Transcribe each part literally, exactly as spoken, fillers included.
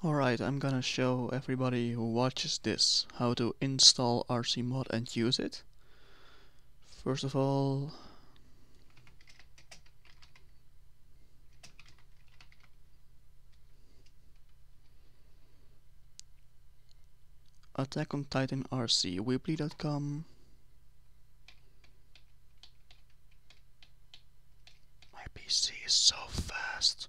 Alright, I'm gonna show everybody who watches this how to install R C mod and use it. First of all, Attack on Titan R C, weebly dot com. My P C is so fast.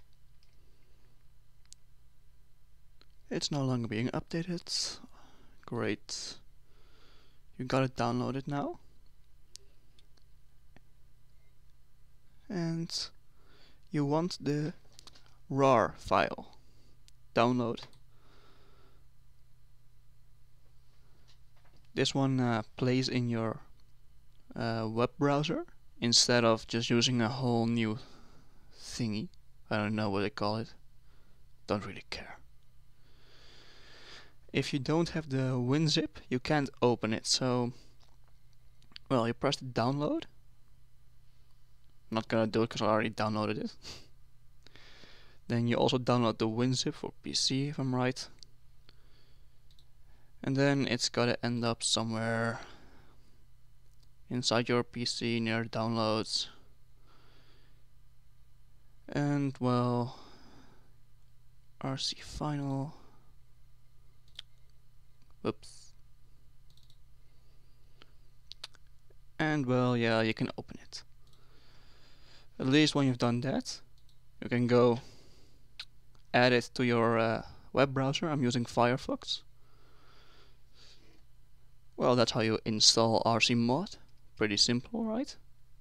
It's no longer being updated. Great. You got it downloaded now. And you want the rar file. Download. This one uh, plays in your uh, web browser instead of just using a whole new thingy. I don't know what they call it. Don't really care. If you don't have the WinZip, you can't open it. So, well, you press the download. I'm not gonna do it because I already downloaded it. Then you also download the WinZip for P C, if I'm right. And then it's gotta end up somewhere inside your P C near downloads. And well, R C final. Whoops. And well, yeah, you can open it. At least when you've done that, you can go add it to your uh, web browser. I'm using Firefox. Well, that's how you install R C mod. Pretty simple, right?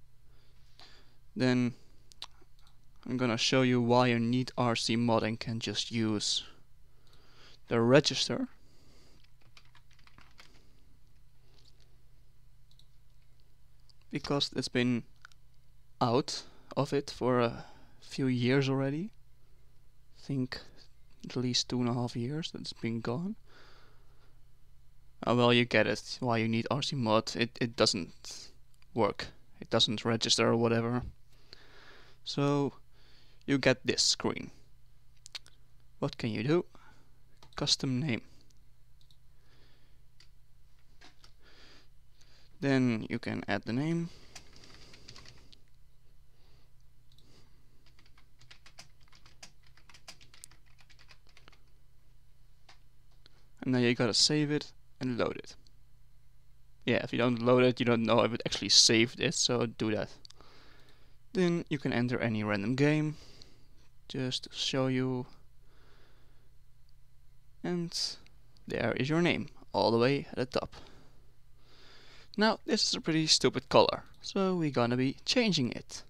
Then I'm gonna show you why you need R C mod and can just use the register. Because it's been out of it for a few years already. I think at least two and a half years that it's been gone. Oh, well, you get it, why you need R C mod. It, it doesn't work. It doesn't register or whatever. So you get this screen. What can you do? Custom name. Then you can add the name. And then you gotta save it and load it. Yeah, if you don't load it, you don't know if it actually saved it, so do that. Then you can enter any random game, just to show you. And there is your name, all the way at the top. Now, this is a pretty stupid color, so we're gonna be changing it.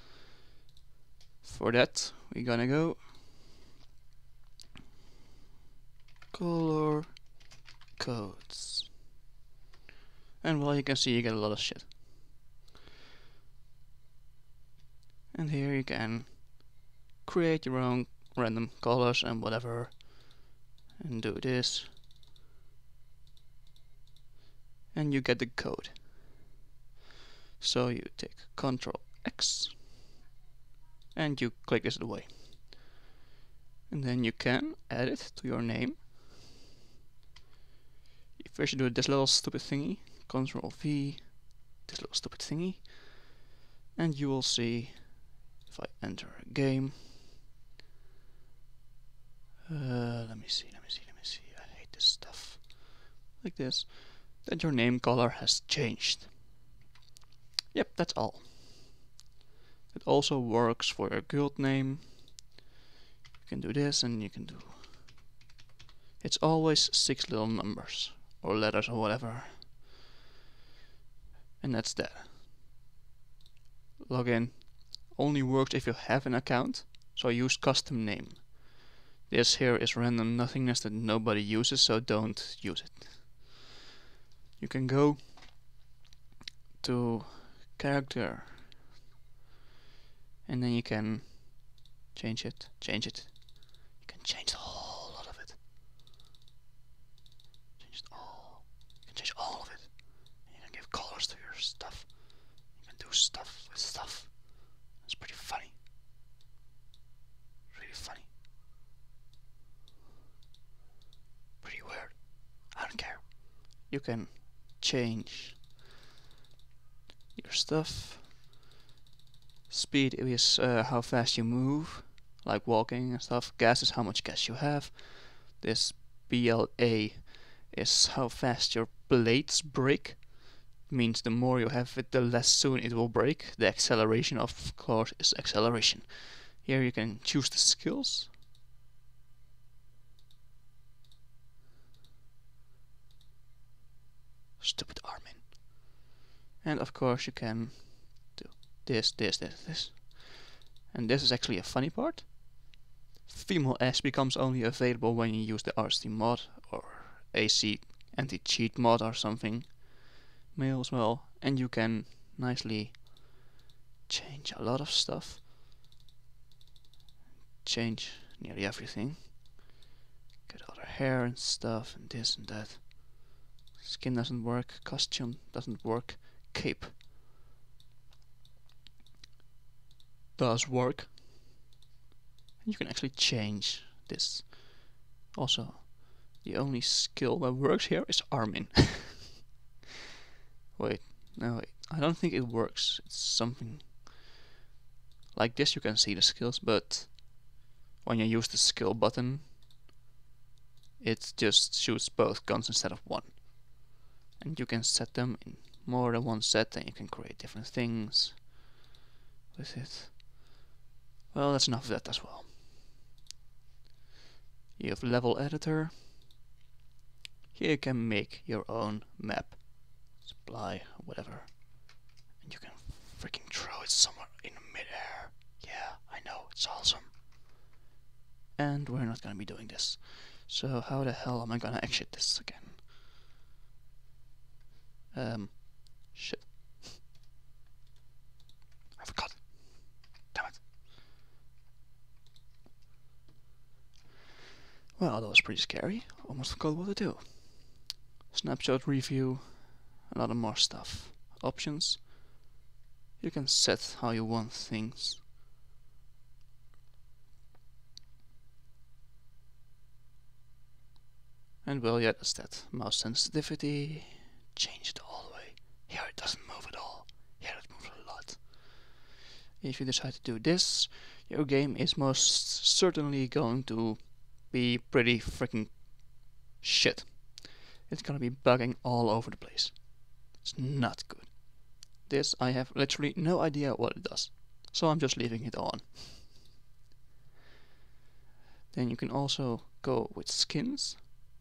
For that, we're gonna go color codes. And well, you can see you get a lot of shit. And here you can create your own random colors and whatever. And do this. And you get the code. So you take control X and you click this away. And then you can add it to your name. First you do this little stupid thingy, control V, this little stupid thingy, and you will see if I enter a game. Uh, let me see, let me see, let me see. I hate this stuff. Like this. That your name color has changed. Yep, that's all. It also works for your guild name. You can do this and you can do... It's always six little numbers or letters or whatever. And that's that. Login only works if you have an account, so use custom name. This here is random nothingness that nobody uses, so don't use it. You can go to character and then you can change it, change it. You can change the whole lot of it. Change it all. You can change all of it. And you can give colors to your stuff. You can do stuff with stuff. It's pretty funny. Really funny. you can change your stuff. Speed is uh, how fast you move, like walking and stuff. Gas is how much gas you have. This B L A is how fast your blades break. Means the more you have it, the less soon it will break. The acceleration, of course, is acceleration. Here you can choose the skills. Stupid Armin. And of course you can do this, this, this, this. And this is actually a funny part. Female S becomes only available when you use the R S T mod or A C anti-cheat mod or something. Male as well. And you can nicely change a lot of stuff. Change nearly everything. Get all their hair and stuff and this and that. Skin doesn't work, costume doesn't work, cape does work. And you can actually change this. Also, the only skill that works here is Armin. Wait, no, wait. I don't think it works. It's something like this. You can see the skills, but when you use the skill button, it just shoots both guns instead of one. And you can set them in more than one set, and you can create different things with it. Well, that's enough of that as well. You have level editor. Here you can make your own map, supply, whatever, and you can freaking throw it somewhere in midair. Yeah, I know, it's awesome. And we're not gonna be doing this. So how the hell am I gonna exit this again? Um, shit. I forgot. Damn it. Well, that was pretty scary. Almost forgot what to do. Snapshot review, a lot of more stuff. Options. You can set how you want things. And well, yeah, that's that. Mouse sensitivity. Change it all the way. Here it doesn't move at all. Here it moves a lot. If you decide to do this, your game is most certainly going to be pretty freaking shit. It's gonna be bugging all over the place. It's not good. This, I have literally no idea what it does, so I'm just leaving it on. Then you can also go with skins.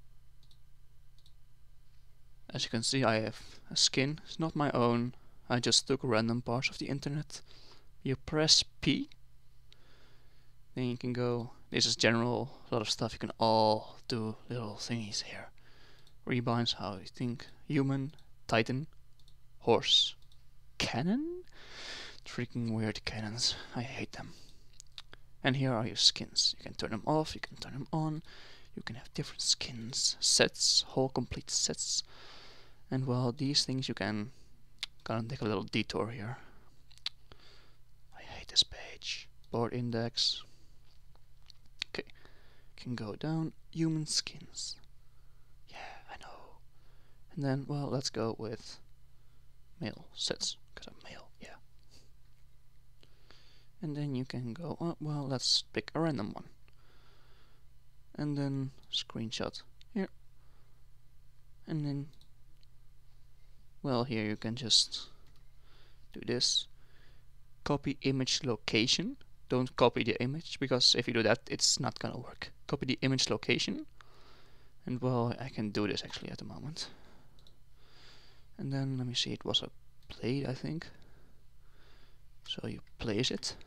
As you can see, I have a skin. It's not my own. I just took random parts of the internet. You press P. Then you can go. This is general. A lot of stuff. You can all do little thingies here. Rebinds how you think. Human, Titan, horse, cannon. Freaking weird cannons. I hate them. And here are your skins. You can turn them off. You can turn them on. You can have different skins, sets, whole complete sets. And well, these things you can kind of take a little detour here. I hate this page. Board index. Okay, can go down. Human skins. Yeah, I know. And then, well, let's go with male sets, because I'm male, yeah. And then you can go, oh, well, let's pick a random one. And then screenshot here. And then, well, here you can just do this. Copy image location. Don't copy the image, because if you do that, it's not gonna work. Copy the image location. And well, I can do this actually at the moment. And then, let me see, it was a plate, I think. So you place it.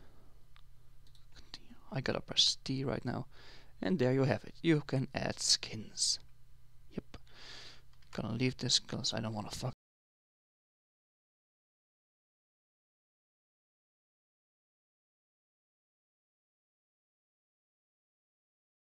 I gotta press T right now. And there you have it. You can add skins. Yep. Gonna leave this because I don't want to fuck